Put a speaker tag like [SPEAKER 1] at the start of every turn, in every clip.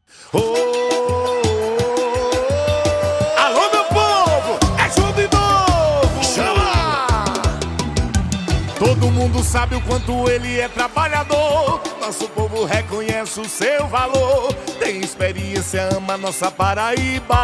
[SPEAKER 1] Oh, alô, meu povo, é João de novo. Chama! Todo mundo sabe o quanto ele é trabalhador. Nosso povo reconhece o seu valor. Tem experiência, ama nossa Paraíba.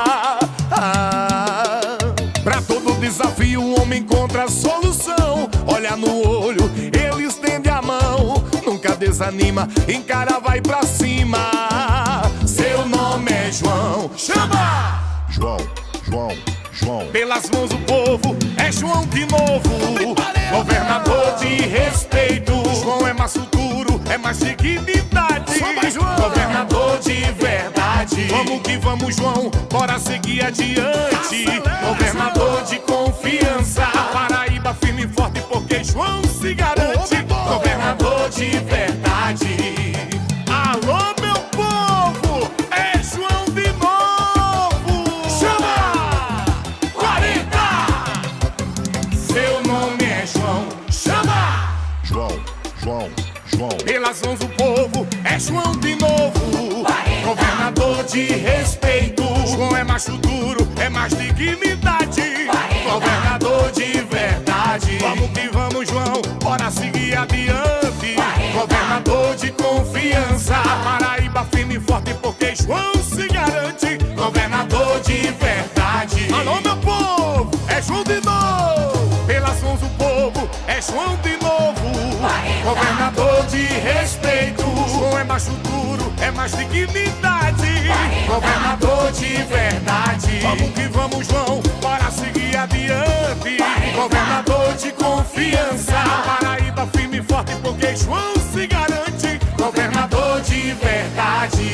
[SPEAKER 1] Pra todo desafio o homem encontra a solução. Olha no olho, ele estende a mão. Nunca desanima, encara, vai pra cima. Seu nome é João. Chama!
[SPEAKER 2] João, João, João.
[SPEAKER 1] Pelas mãos do povo, é João de novo. Governador de respeito. João é mais futuro, é mais dignidade. Governador de verdade. Vamos que vamos, João, bora seguir adiante. Governador de confiança. A Paraíba firme e forte porque João se garante. Governador de verdade. Alô, meu povo, é João de novo. Chama! 40! Seu nome é João. Chama!
[SPEAKER 2] João, João, João.
[SPEAKER 1] Pelas mãos do povo, é João de novo. Governador de respeito. João é mais futuro, é mais dignidade. Governador de verdade. Vamos que vamos, João, bora seguir adiante. Governador de confiança. Paraíba firme e forte porque João se garante. Governador de verdade. Alô, meu povo, é João de novo. Pelas mãos do povo, é João de novo. Governador de respeito. João é mais futuro, é mais dignidade. Governador de verdade. Vamos que vamos, João, bora seguir adiante. Governador de confiança. Paraíba firme e forte porque João se garante. Governador de verdade.